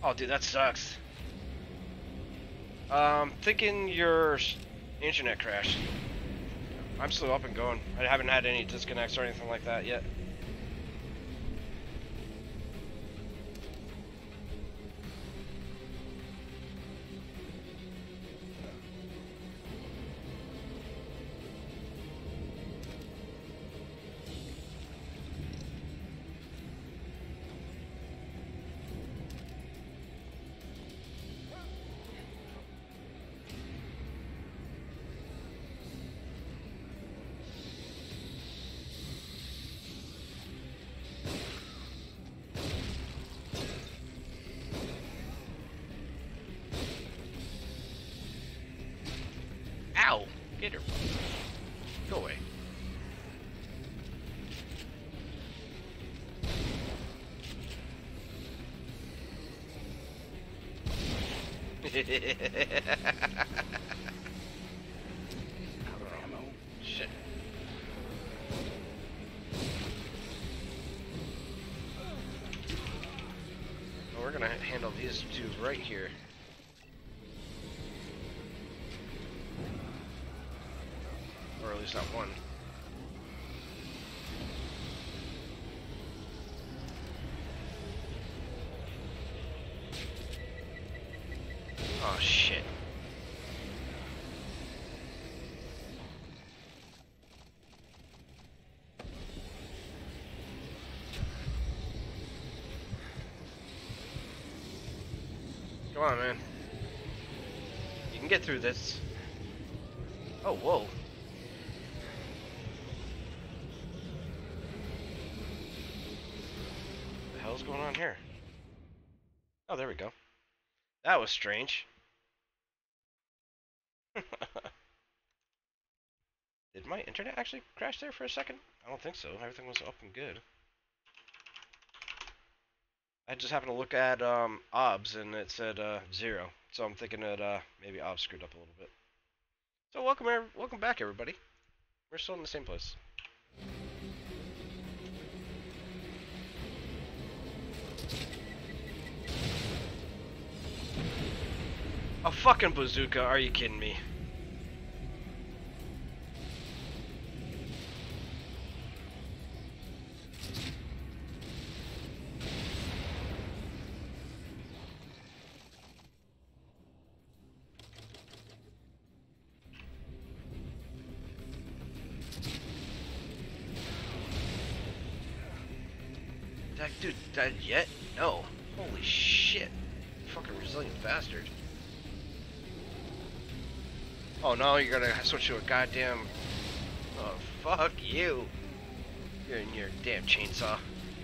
Oh, dude, that sucks. Thinking your internet crashed. I'm still up and going. I haven't had any disconnects or anything like that yet. Ow! Get her. Go away. Shit. Well, we're gonna handle these two right here. Or at least not one. Oh shit. Come on, man. You can get through this. Oh, whoa. The hell's going on here? Oh, there we go. That was strange. Did my internet actually crash there for a second? I don't think so. Everything was up and good. I just happened to look at OBS and it said 0. So I'm thinking that maybe OBS screwed up a little bit. So welcome back, everybody. We're still in the same place. A fucking bazooka? Are you kidding me? That dude died yet? No. Holy shit. Fucking resilient bastard. Oh no, you're gonna switch to a goddamn... Oh, fuck you. You're in your damn chainsaw.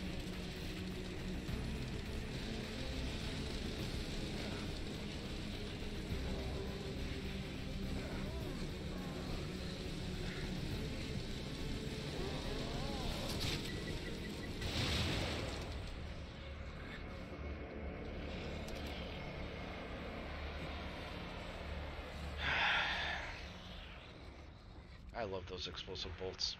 I love those explosive bolts.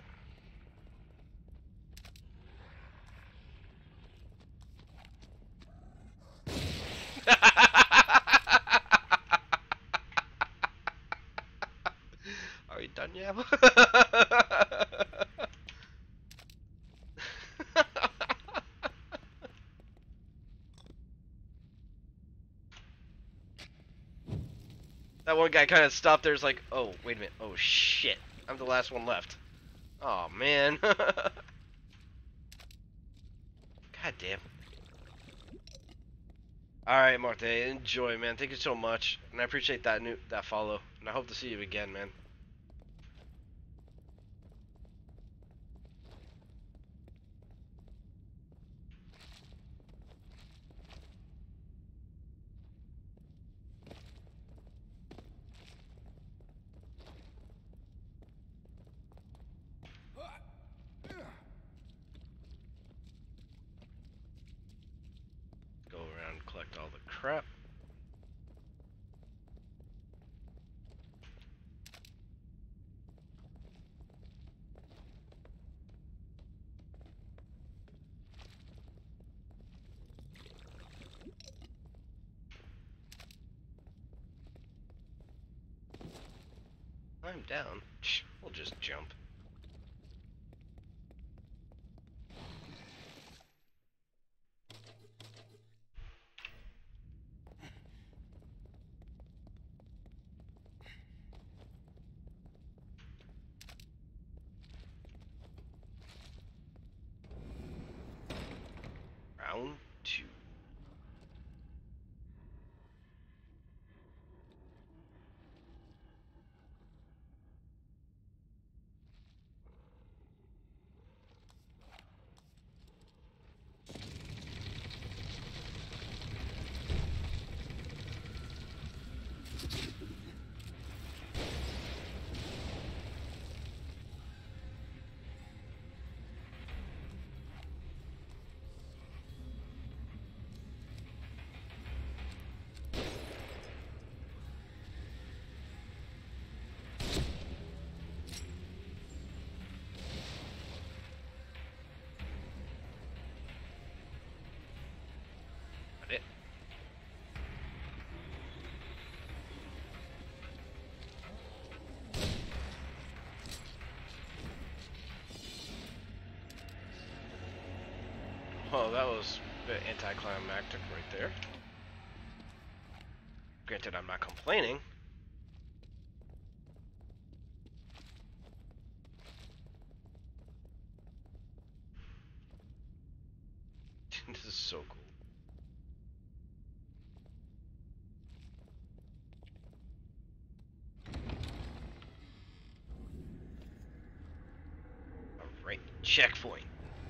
Are you done yet? That one guy kind of stopped there, is like, oh, wait a minute, oh shit, I'm the last one left. Oh man. God damn. Alright, Marte, enjoy, man. Thank you so much. And I appreciate that follow. And I hope to see you again, man. Go around and collect all the crap. climb down. We'll just jump. Round 2. It. Oh, that was a bit anticlimactic right there. Granted, I'm not complaining. This is so cool. Alright, checkpoint.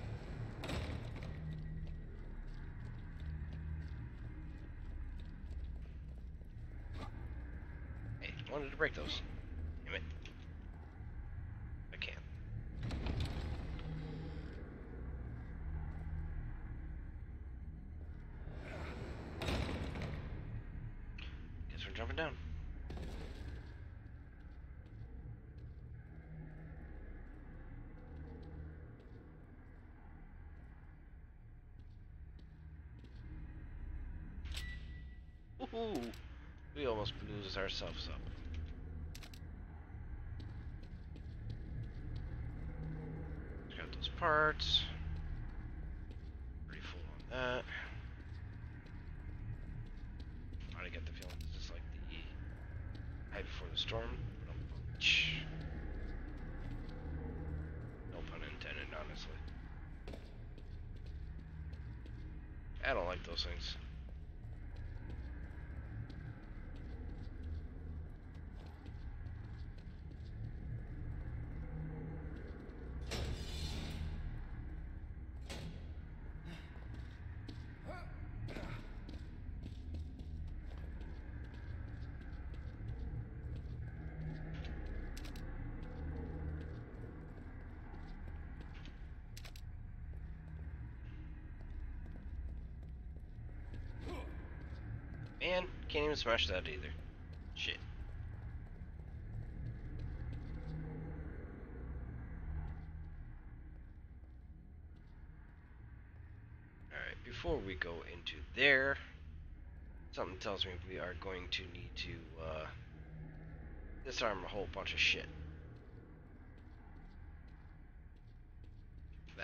Hey, I wanted to break those. Damn it. I can't. Guess we're jumping down. Woohoo! We almost blew ourselves up. Got those parts. Pretty full on that. I get the feeling this is like the night before the storm. No pun intended, honestly. I don't like those things. Man, can't even smash that either. Shit. Alright, before we go into there, something tells me we are going to need to disarm a whole bunch of shit. That.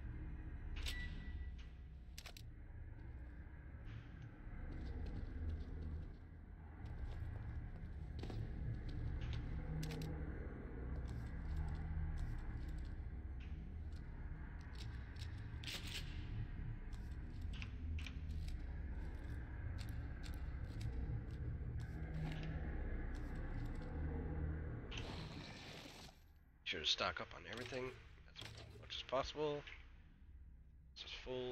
Sure to stock up on everything as much as possible. This is full.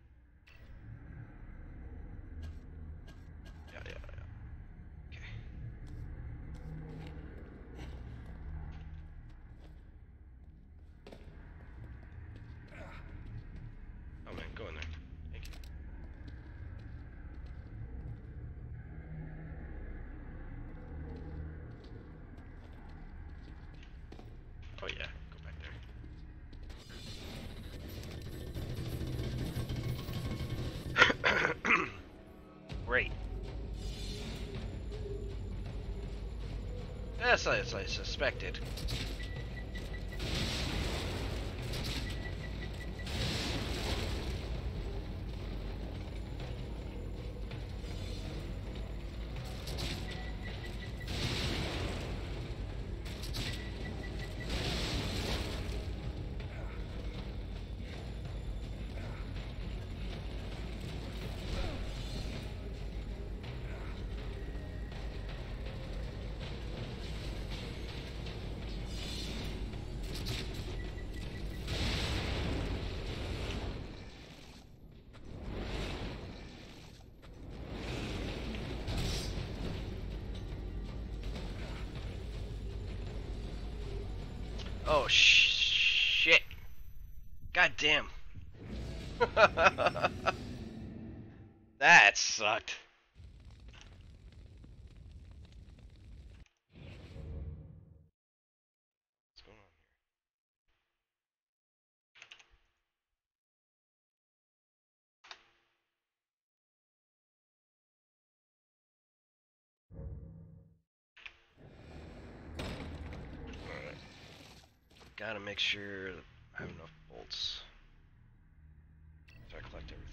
Yeah. Okay. Oh man, go in there. Thank you. Oh yeah, go back there. That's as I suspected. Oh shit! God damn! That sucked. What's going on here? Alright. Gotta make sure I have enough bolts. So I collect everything.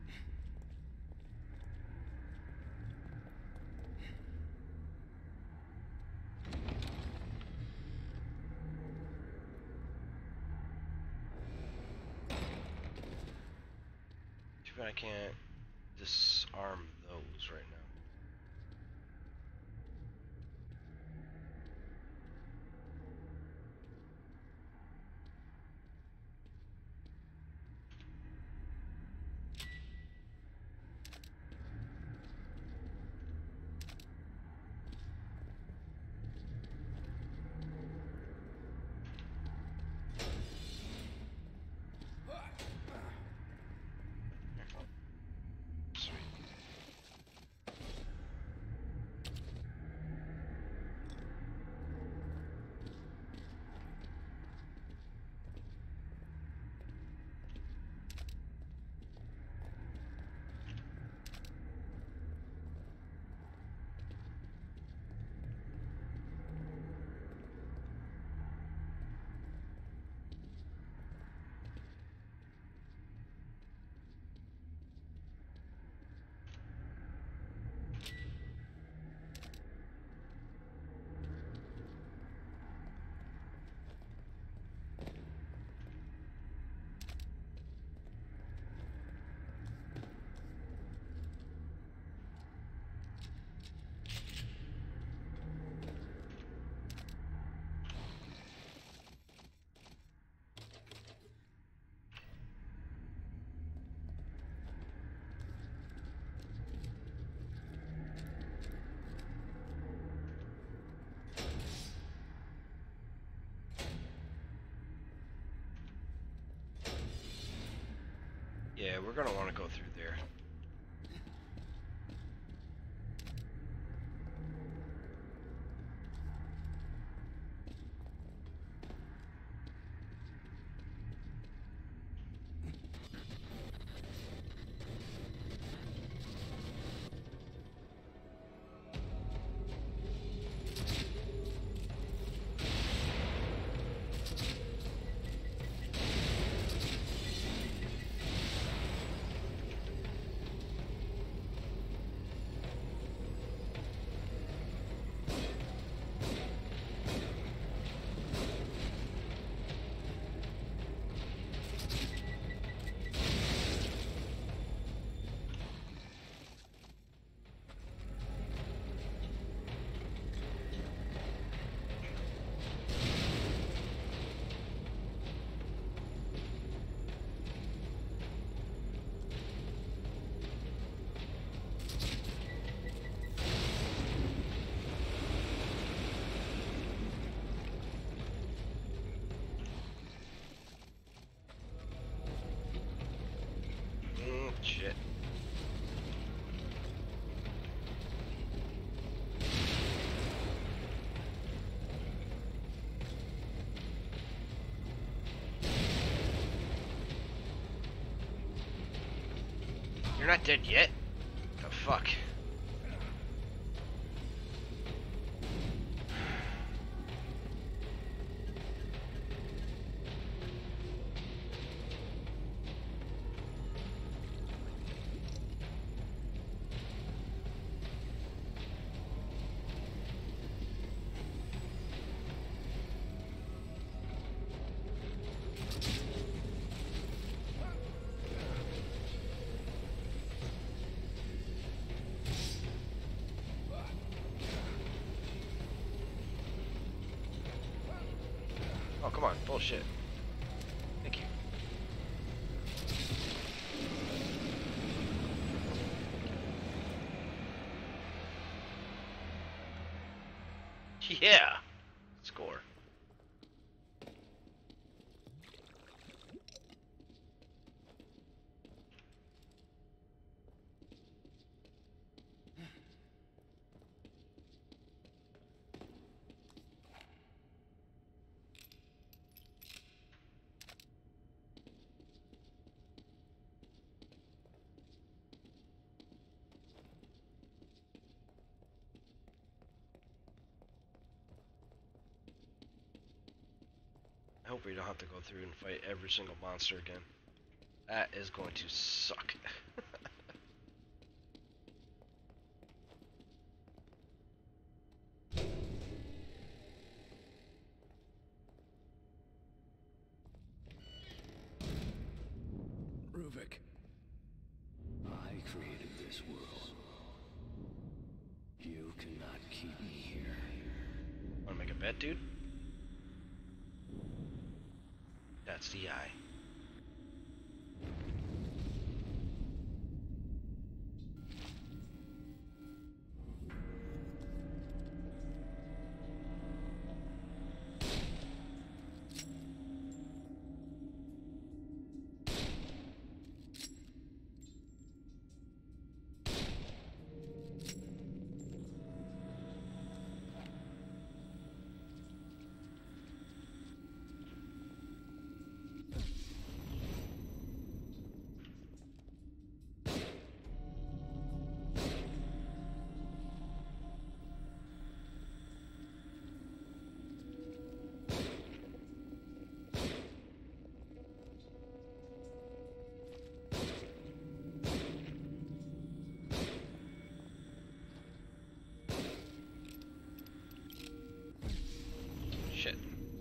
Too bad I can't disarm those right now. Sweet. Yeah, we're gonna want to go through there. Shit. You're not dead yet? The fuck? come on, bullshit. Thank you. Yeah! Score. I hope we don't have to go through and fight every single monster again. That is going to suck. Ruvik, I created this world. You cannot keep me here. Wanna make a bet, dude? That's the eye. Shit.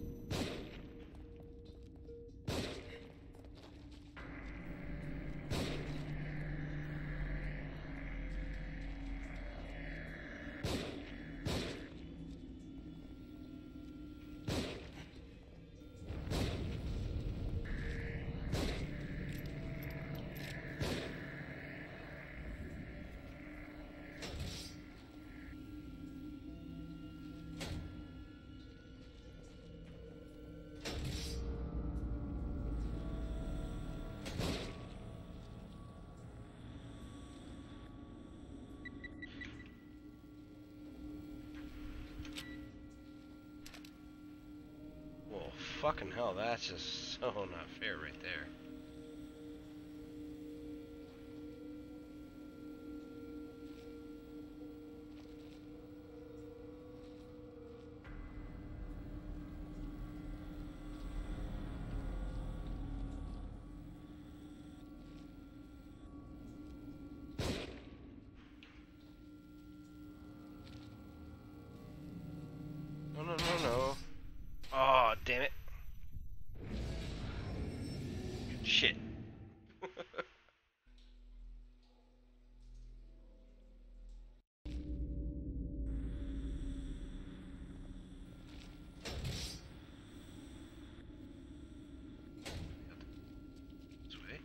Well, fucking hell, that's just so not fair right there. No, no, no, no. Oh, damn it. Shit. This way.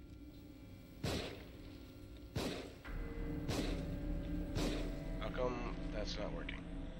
How come that's not working?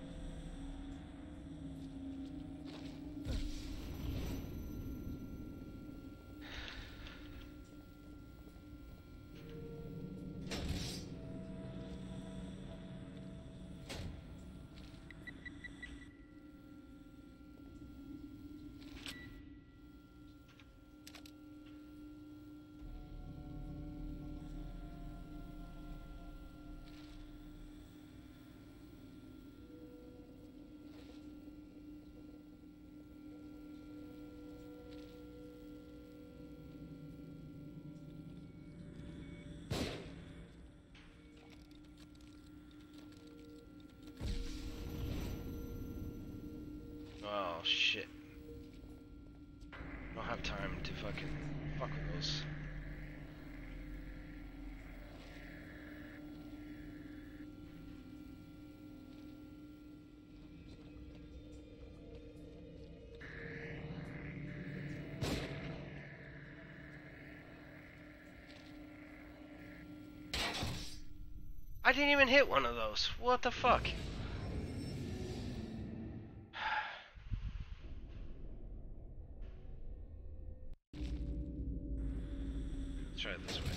Oh, shit. I don't have time to fucking fuck with those. I didn't even hit one of those. What the fuck? Let's try it this way.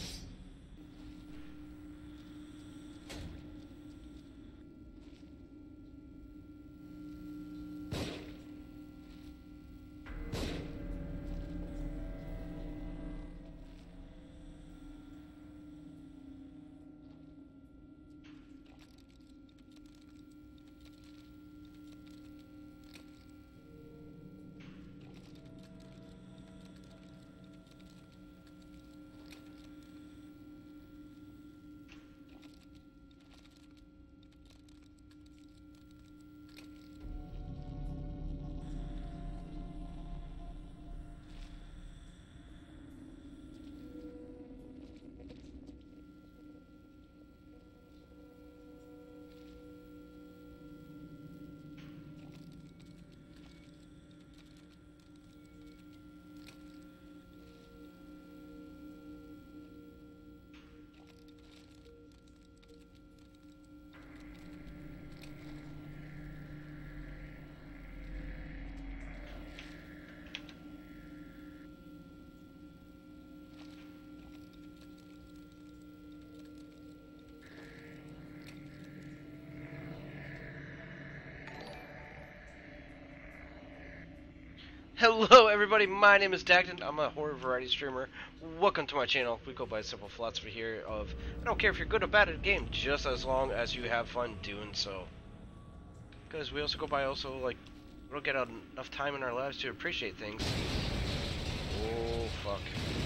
Hello everybody, my name is Dagden. I'm a horror variety streamer. Welcome to my channel. We go by simple philosophy here of I don't care if you're good or bad at a game, just as long as you have fun doing so. Because we also go by like we don't get enough time in our lives to appreciate things. Oh fuck.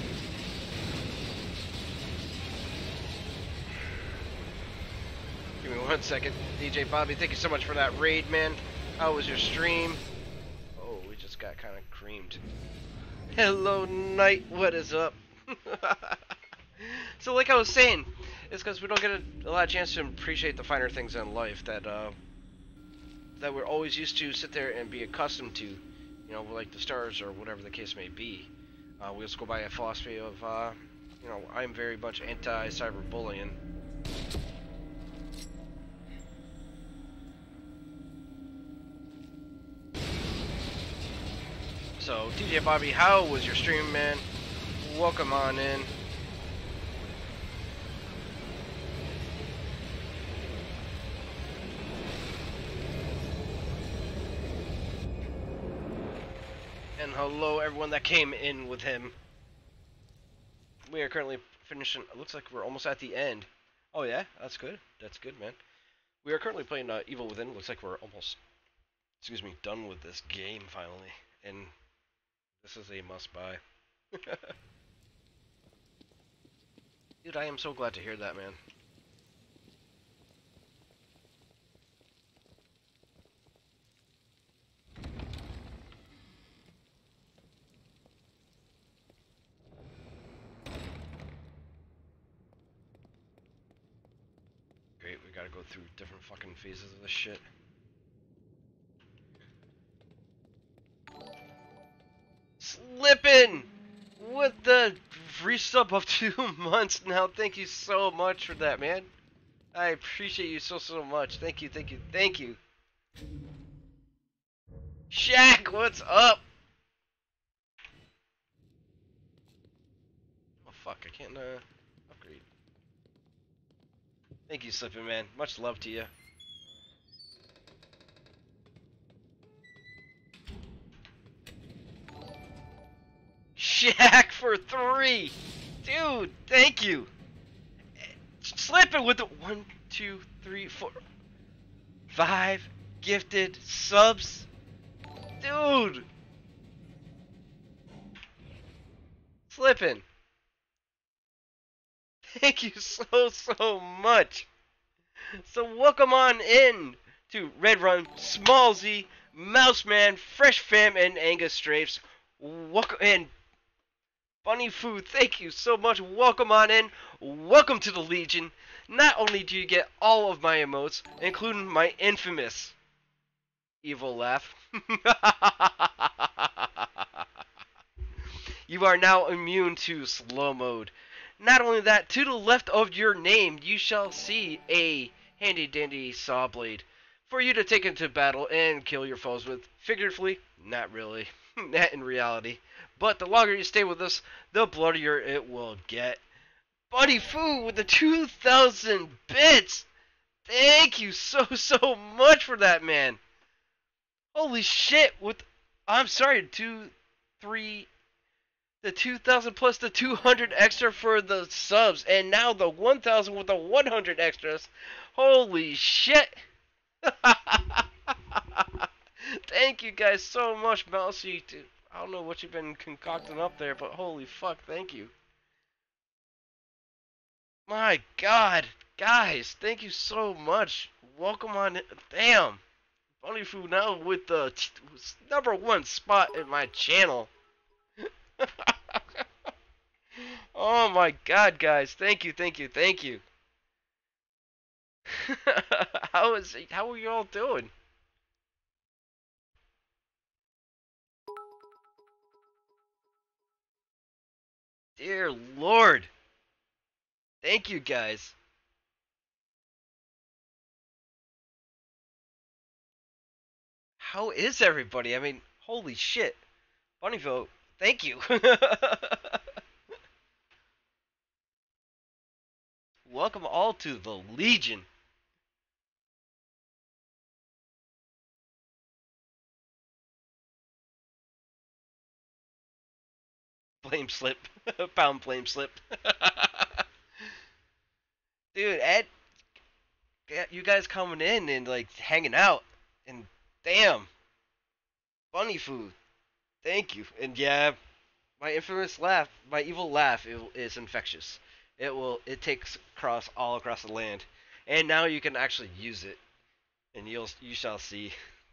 Give me 1 second. DJ Bobby, thank you so much for that raid, man. How was your stream? Got kind of creamed. Hello Knight, what is up? So like I was saying, it's because we don't get a lot of chance to appreciate the finer things in life that that we're always used to sit there and be accustomed to, you know, like the stars or whatever the case may be. We also go by a philosophy of, you know, I'm very much anti-cyberbullying. So, DJ Bobby, how was your stream, man? Welcome on in. And hello, everyone that came in with him. We are currently finishing. It looks like we're almost at the end. Oh, yeah? That's good. That's good, man. We are currently playing Evil Within. Looks like we're almost, excuse me, done with this game finally. And this is a must-buy. Dude, I am so glad to hear that, man. Great, we gotta go through different fucking phases of this shit. Slippin' with the resub of 2 months now. Thank you so much for that, man. I appreciate you so much. Thank you, thank you, thank you. Shaq, what's up? Oh fuck, I can't upgrade. Thank you, Slippin', man. Much love to you. Shaq for 3! Dude, thank you! Slipping with the 1, 2, 3, 4, 5 gifted subs. Dude! Slipping. Thank you so much. So welcome on in to Red Run, Smallzy, Mouseman, Fresh Fam, and Angus Strafes. Welcome in. Bunny Food, thank you so much. Welcome on in. Welcome to the Legion. Not only do you get all of my emotes, including my infamous evil laugh. You are now immune to slow mode. Not only that, to the left of your name, you shall see a handy dandy saw blade for you to take into battle and kill your foes with. Figuratively, not really, not in reality. But the longer you stay with us, the bloodier it will get. Buddy Fu with the 2,000 bits! Thank you so much for that, man. Holy shit! I'm sorry, the 2,000 plus the 200 extra for the subs, and now the 1,000 with the 100 extras. Holy shit! Thank you guys so much, Mousy. Dude, I don't know what you've been concocting up there, but holy fuck, thank you. My god, guys, thank you so much. Welcome on in. Damn. Funny Food now with the #1 spot in my channel. Oh my god, guys. Thank you, thank you, thank you. How are you all doing? Dear Lord. Thank you, guys. How is everybody? I mean, holy shit. Bunnyville, thank you. Welcome all to the Legion. Blame slip. Pound blame slip. Dude, Ed, you guys coming in and like hanging out. And damn. Bunny food. Thank you. And yeah, my infamous laugh, my evil laugh is infectious. It takes all across the land. And now you can actually use it. And you shall see.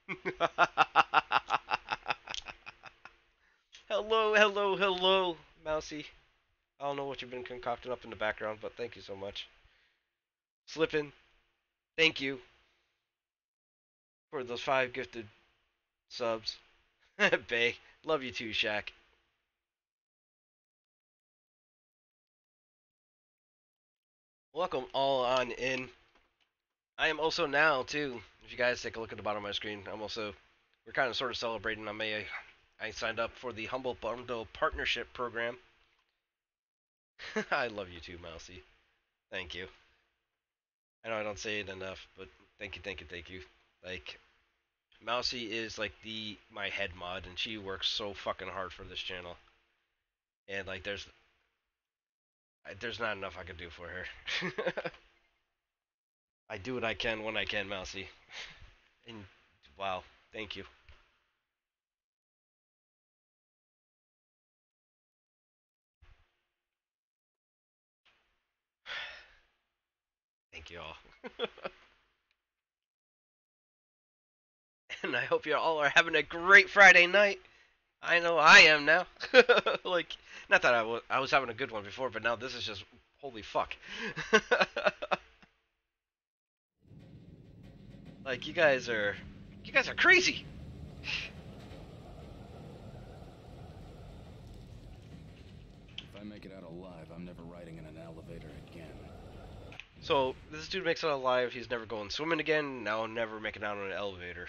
Hello, Mousy. I don't know what you've been concocting up in the background, but thank you so much. Slippin', thank you for those 5 gifted subs. Bay, love you too, Shaq. Welcome all on in. I am also now, too, if you guys take a look at the bottom of my screen, we're kind of sort of celebrating. I signed up for the Humble Bundle Partnership Program. I love you too, Mousy. Thank you. I know I don't say it enough, but thank you. Like, Mousy is like my head mod, and she works so fucking hard for this channel. And like, there's not enough I could do for her. I do what I can when I can, Mousy. And wow, thank you. Thank you all. And I hope you all are having a great Friday night. I know I am now. Like, not that I was having a good one before, but now this is just holy fuck. Like, you guys are crazy. If I make it out alive, I'm never riding in an elevator again. So this dude makes it out alive. He's never going swimming again. Now never making out on an elevator.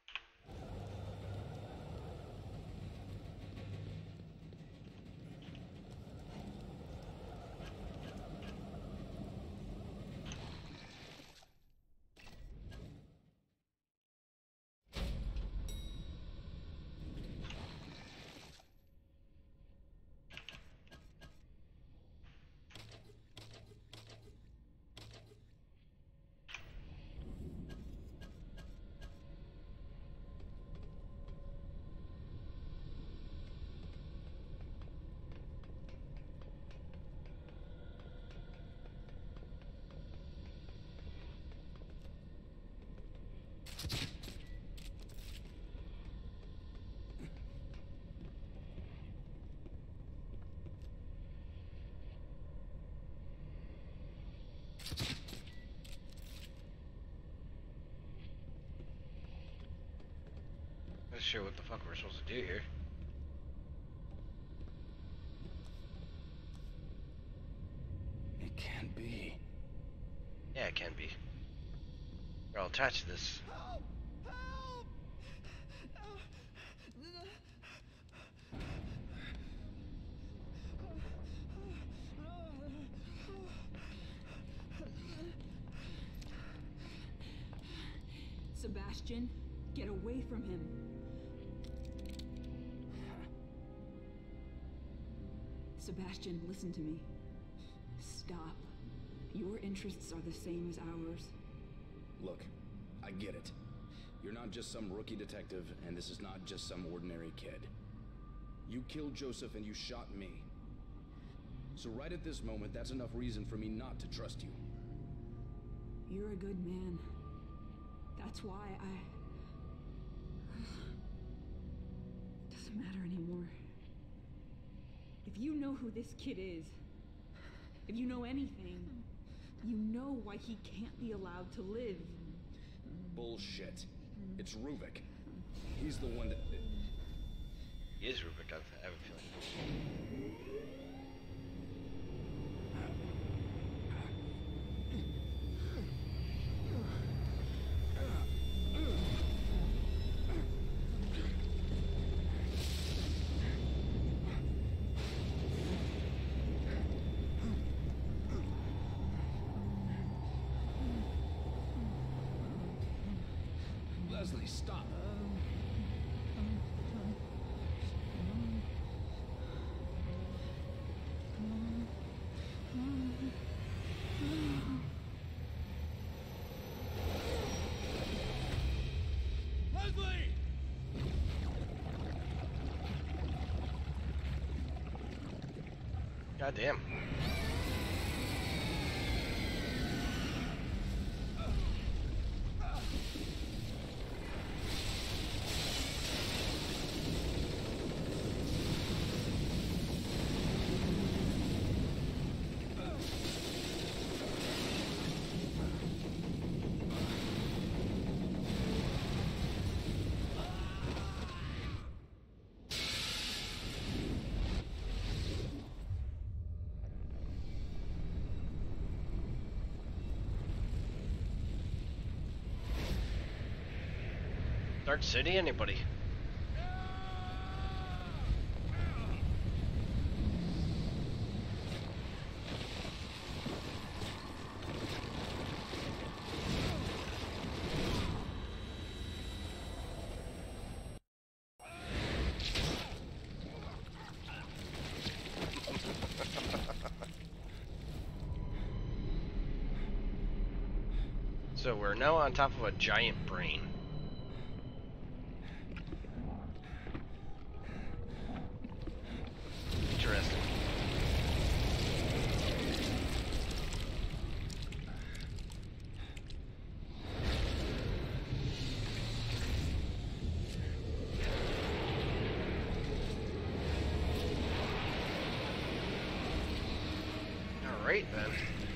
Not sure what the fuck we're supposed to do here. Can't be. Yeah, it can be. Here, I'll attach this. Help! Help! Sebastian, get away from him. Sebastian, listen to me. Stop. Your interests are the same as ours. Look, I get it. You're not just some rookie detective, and this is not just some ordinary kid. You killed Joseph and you shot me. So right at this moment, that's enough reason for me not to trust you. You're a good man. That's why doesn't matter anymore. If you know who this kid is, if you know anything, you know why he can't be allowed to live. Bullshit. It's Ruvik. He's the one that... He is Rubik, I have a feeling. Leslie, stop. Leslie! God damn. Dark City, anybody? So we're now on top of a giant brain. Interesting. All right then.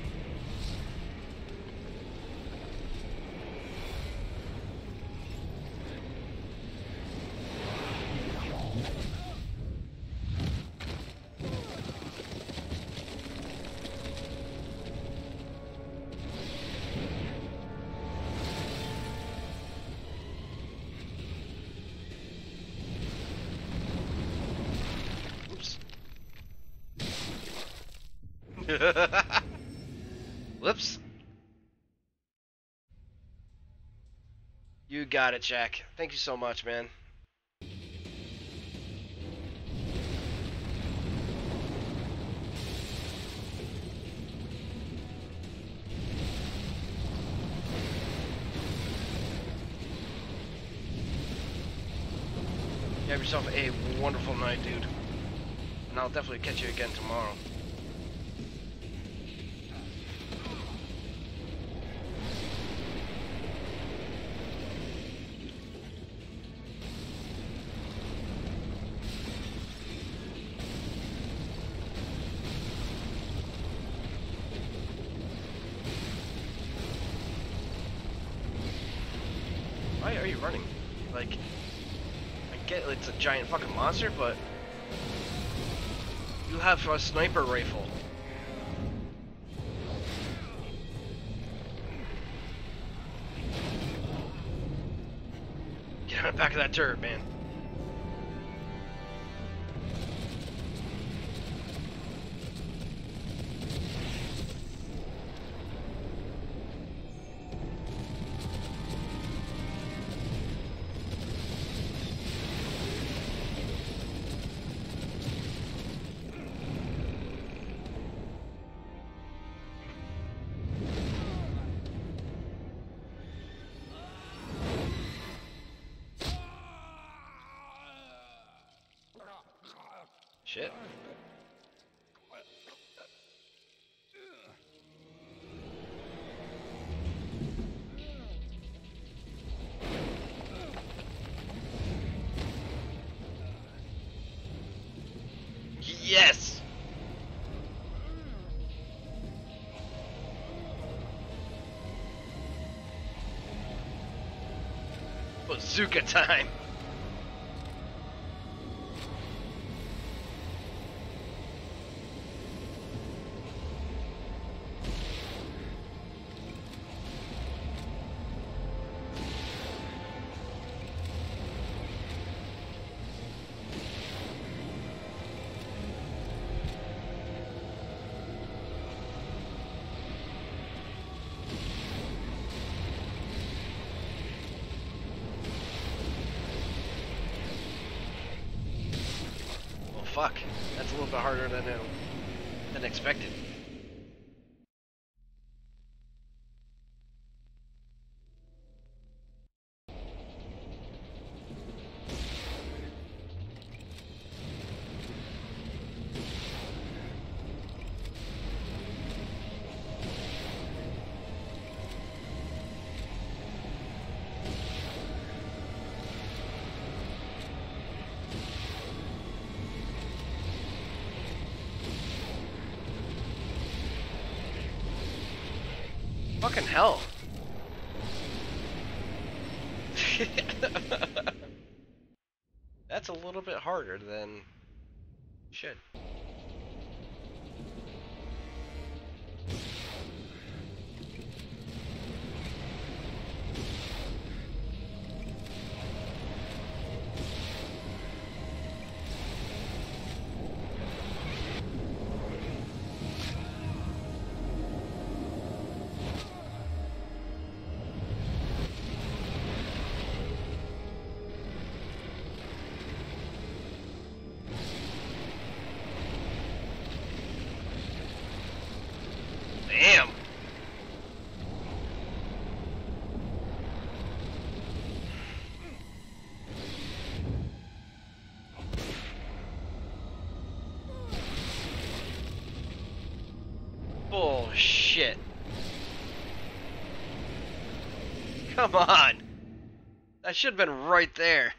Whoops. You got it, Jack. Thank you so much, man. You have yourself a wonderful night, dude. And I'll definitely catch you again tomorrow. Why are you running? Like, I get it's a giant fucking monster, but you have a sniper rifle. back of that turret, man. Shit. Yes! Bazooka time! Fuck, that's a little bit harder than expected. Fucking hell. That's a little bit harder than should. Damn. Bullshit. Come on. That should have been right there.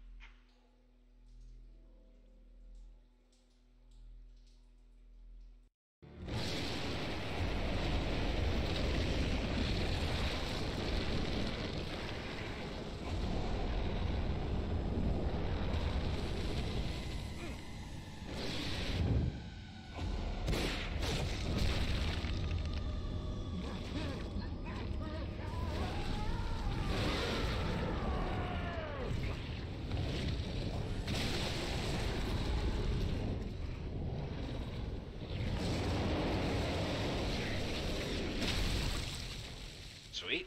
Sweet.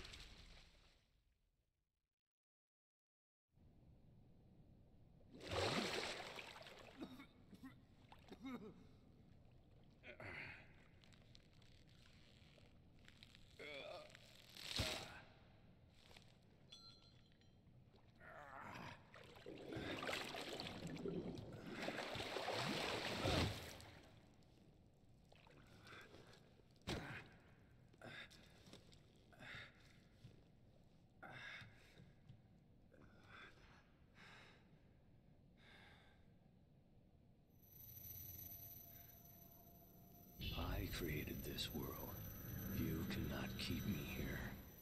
I created this world. You cannot keep me here.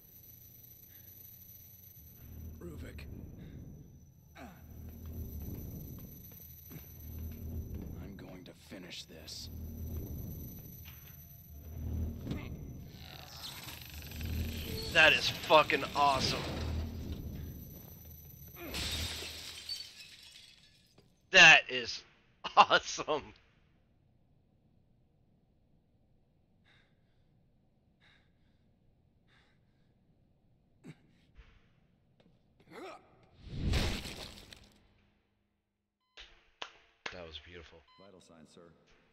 Ruvik. I'm going to finish this. That is fucking awesome. awesome. That was beautiful. Vital signs, sir.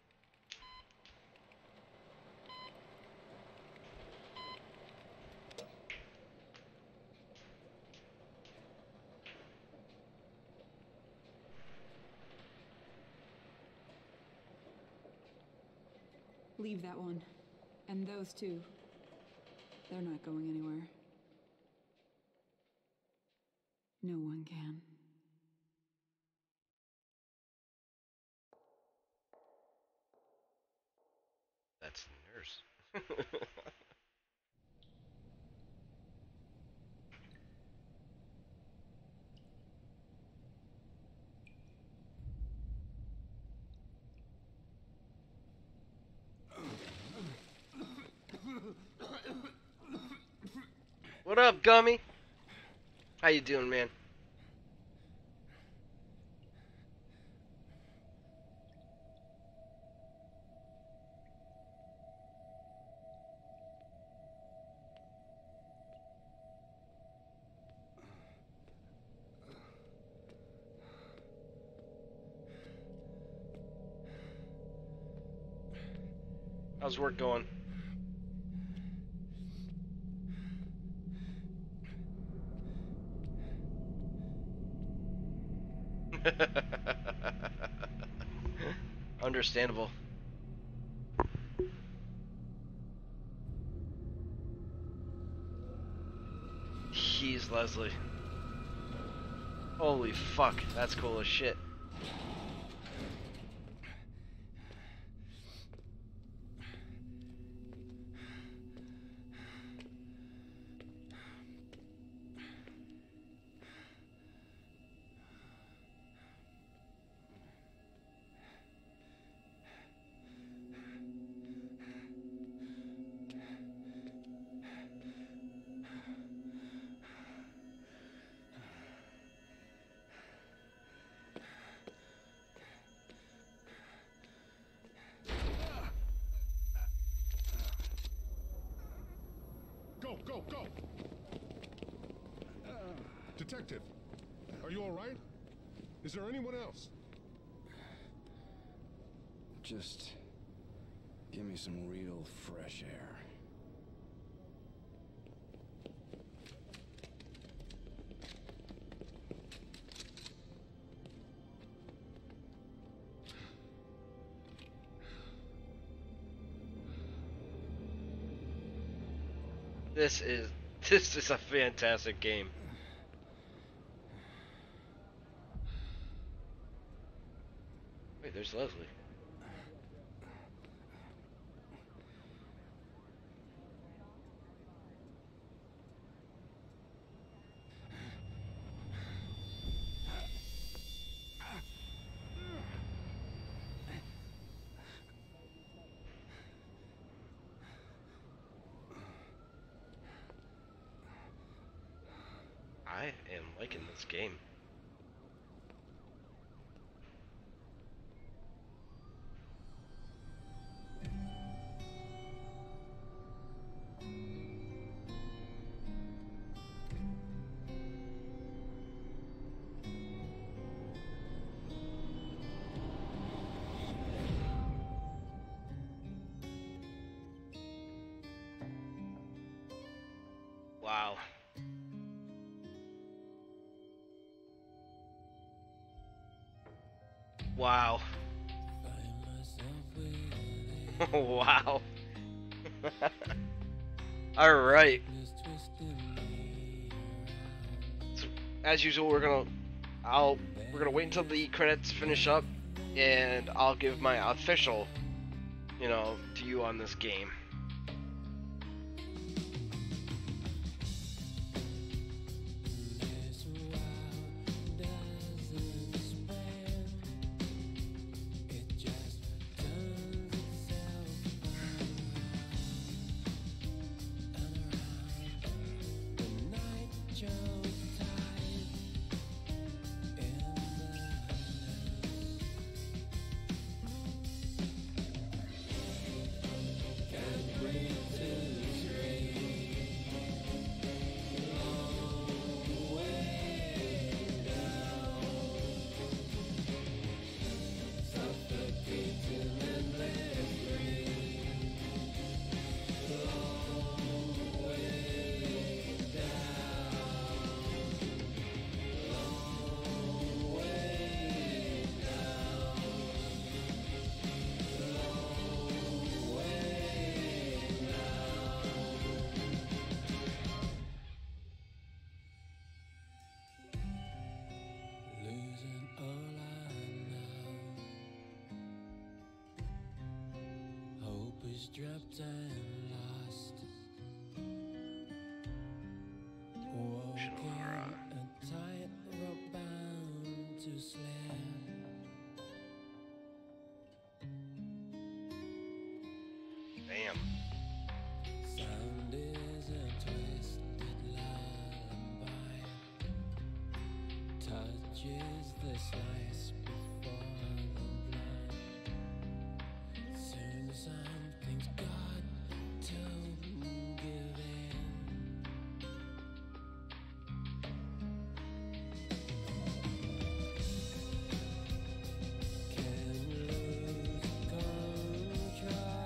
Leave that one. And those two. They're not going anywhere. No one can. That's the nurse. What up, Gummy? How you doing, man? How's work going? Understandable. He's Leslie. Holy fuck, that's cool as shit. Go! Detective, are you all right? Is there anyone else? Just give me some real fresh air. This is a fantastic game. Wait, there's Leslie. I am liking this game. Wow. Wow. Wow. All right. So, as usual, we're gonna wait until the credits finish up, and I'll give my official, to you on this game. is trapped and lost. Walking a tightrope bound to slip. Damn. Sound is a twisted lullaby. Touch is the slice before the blood. Soon something's got to give in. Can lose control.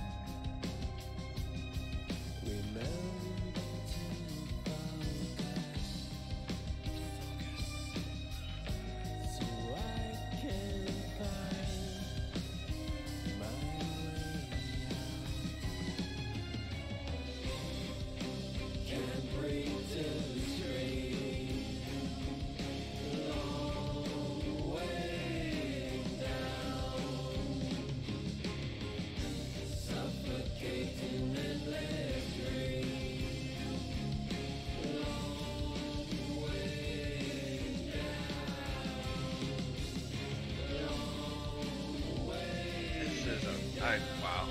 Remember to focus, so I can find my way out. Can't breathe till straight, long way down, suffocating endless rain, long way down, long way. This is wow.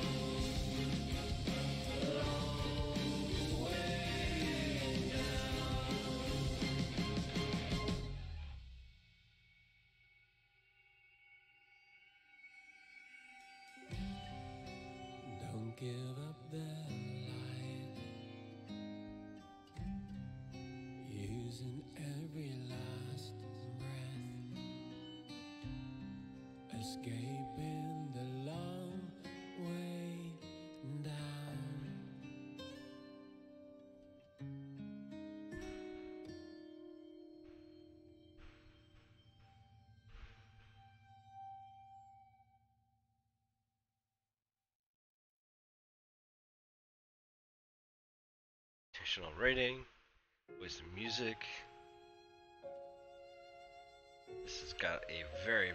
Don't give up the light, using every last breath, escaping the long way down. Additional rating, with the music. This has got a very,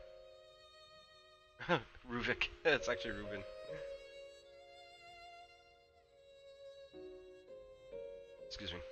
very Ruvik. It's actually Ruben. Excuse me.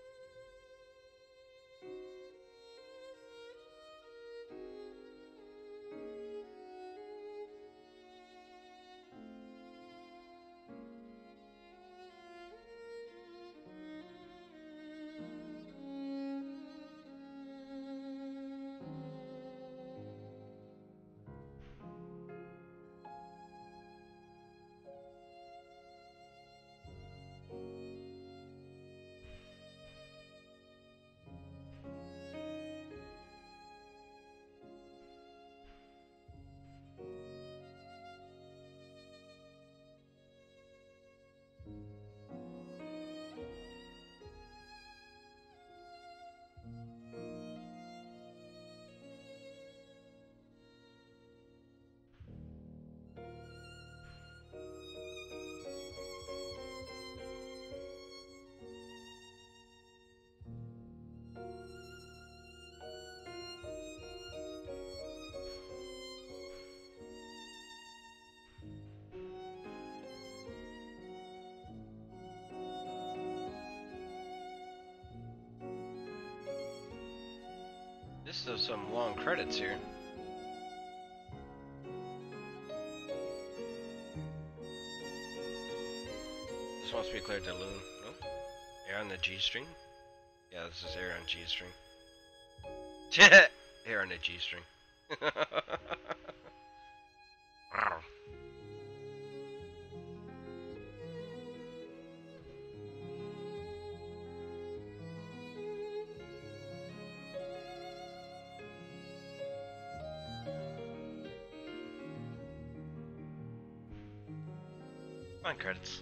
This is some long credits here. This wants to be cleared to Loon. Oh. Air on the G string? Yeah, this is air on G string. Air on the G string. Fine credits.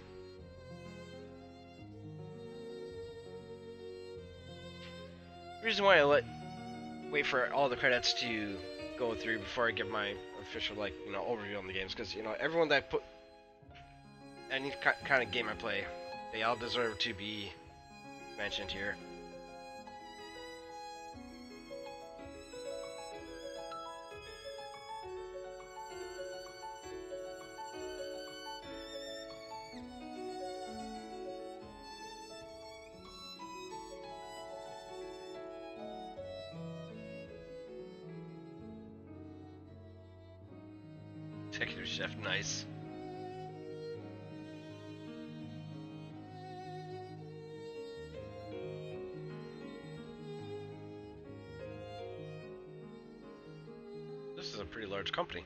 The reason why I wait for all the credits to go through before I give my official overview on the games, because everyone that put any kind of game I play, they all deserve to be mentioned here. Executive chef, nice. This is a pretty large company.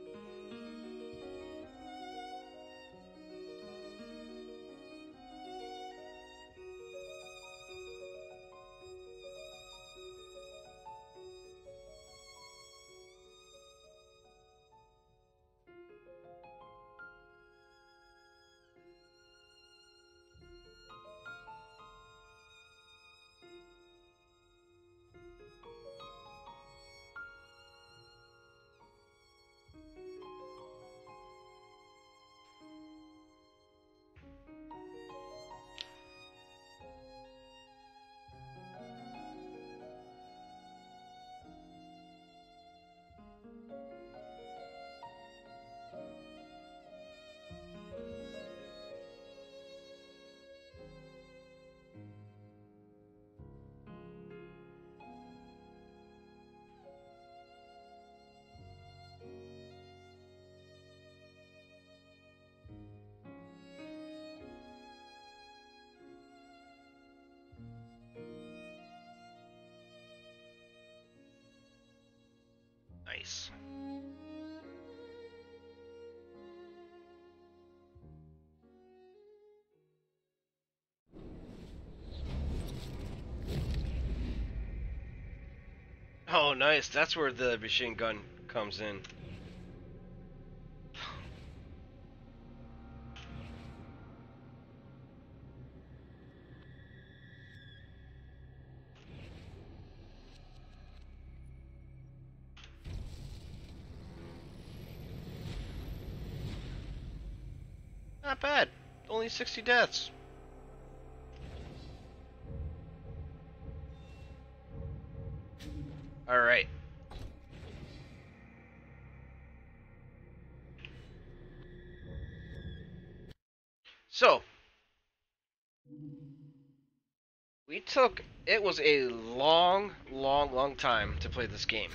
Nice. Oh, nice. That's where the machine gun comes in. Not bad. Only 60 deaths. Alright. So, it was a long, long, long time to play this game.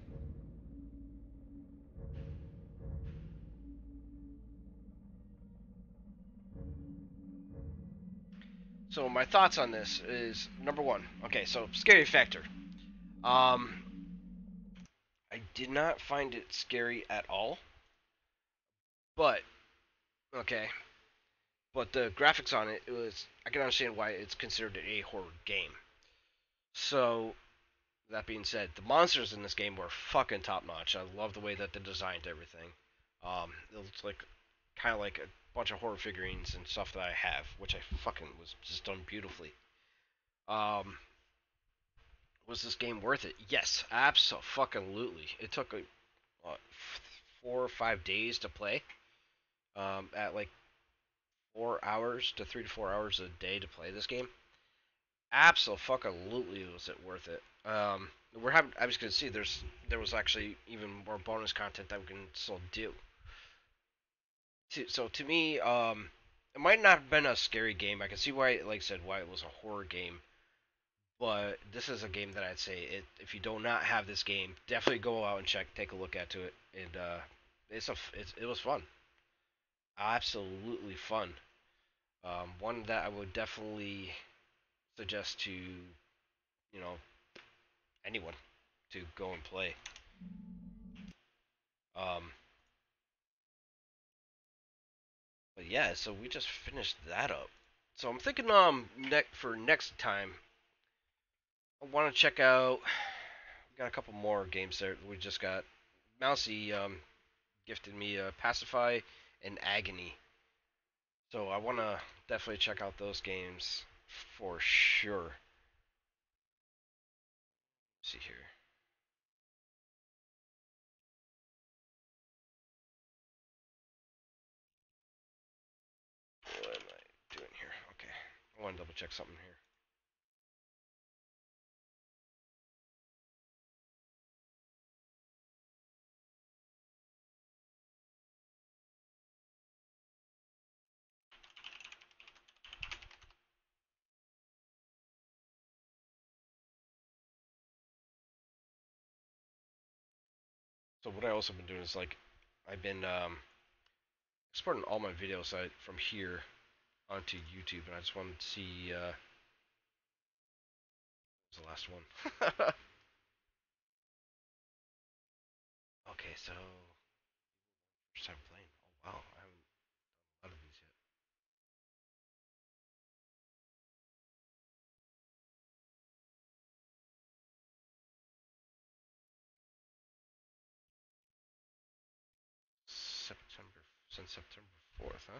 So my thoughts on this is, number one, okay, so scary factor. Um, I did not find it scary at all, but, okay, but the graphics on it, I can understand why it's considered a horror game. So, that being said, the monsters in this game were fucking top notch. I love the way that they designed everything. It looks like kind of like a bunch of horror figurines and stuff that I have, which I fucking was just done beautifully. Was this game worth it? Yes, absolutely. It took like what, 4 or 5 days to play. At like 4 hours to 3 to 4 hours a day to play this game. Absolutely was it worth it. I was gonna see there was actually even more bonus content that we can still do. So to me, it might not have been a scary game. I can see why, like I said, why it was a horror game. But this is a game that I'd say if you do not have this game, definitely go out and take a look at it. And it was fun, absolutely fun. One that I would definitely suggest to anyone to go and play. Um, but yeah, so we just finished that up. So I'm thinking for next time, I want to check out. We got a couple more games there. We just got Mousy gifted me Pacify and Agony. So I want to definitely check out those games for sure. Let's see here. What am I doing here? Okay. I want to double check something here. So what I also been doing is like I've been exporting all my videos from here onto YouTube, and I just wanted to see what was the last one. Okay, so first time playing. Oh wow, I haven't done a lot of these yet. September since September 4th, huh?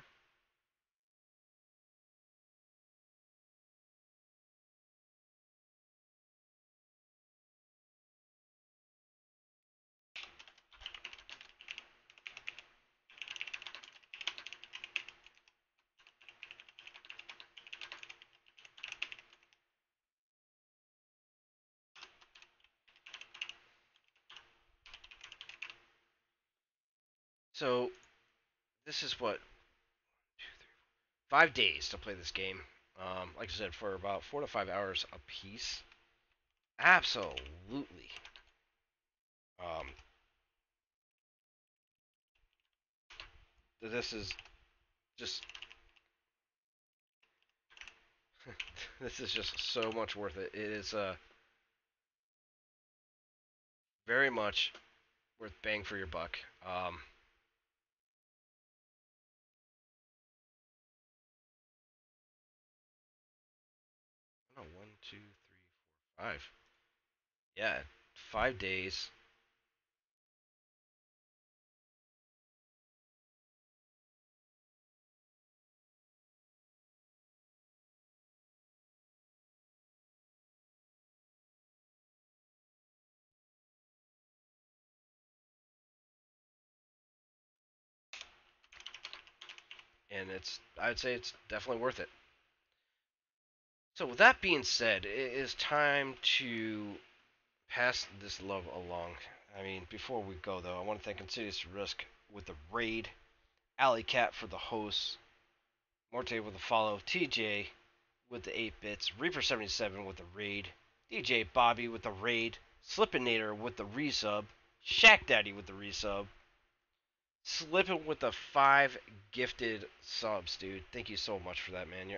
So this is what 5 days to play this game. Like I said, for about 4 to 5 hours a piece. Absolutely. Um, this is just this is just so much worth it. It is very much worth bang for your buck. No, 5. Yeah, 5 days. And I would say it's definitely worth it. So with that being said, it is time to pass this love along. I mean, before we go though, I want to thank Insidious Risk with the raid, Alley Cat for the host, Morte with the follow, TJ with the 8 bits, Reaper77 with the raid, DJ Bobby with the raid, Slippinator with the resub, Shack Daddy with the resub, Slippin with the 5 gifted subs, dude. Thank you so much for that, man.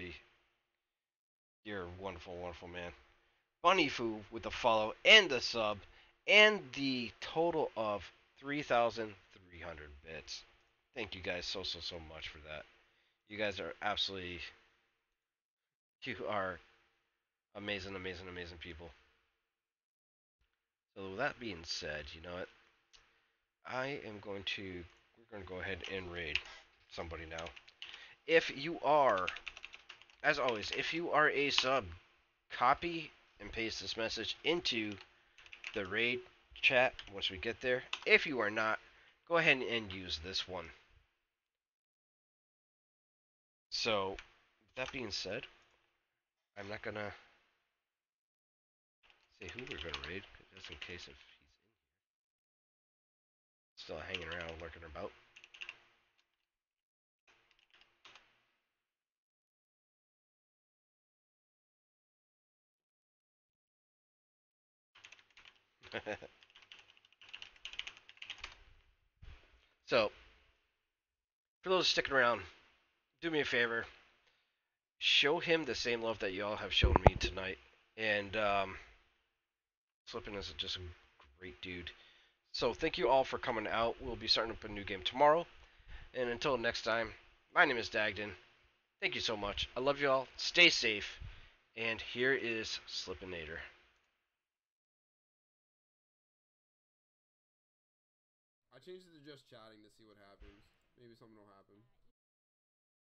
You're a wonderful, wonderful man. Bunny Foo with the follow and the sub, and the total of 3,300 bits. Thank you guys so, so, so much for that. You guys are absolutely, you are amazing, amazing, amazing people. So with that being said, you know what? We're going to go ahead and raid somebody now. If you are, as always, if you are a sub, copy and paste this message into the raid chat once we get there. If you are not, go ahead and use this one. So, with that being said, I'm not gonna say who we're gonna raid, just in case if he's still hanging around, lurking about. So, for those sticking around, do me a favor, show him the same love that y'all have shown me tonight. And Slippin is just a great dude. So thank you all for coming out. We'll be starting up a new game tomorrow. And until next time, my name is Dagden. Thank you so much. I love you all. Stay safe. And here is Slippinator. I changed it to just chatting to see what happens. Maybe something will happen.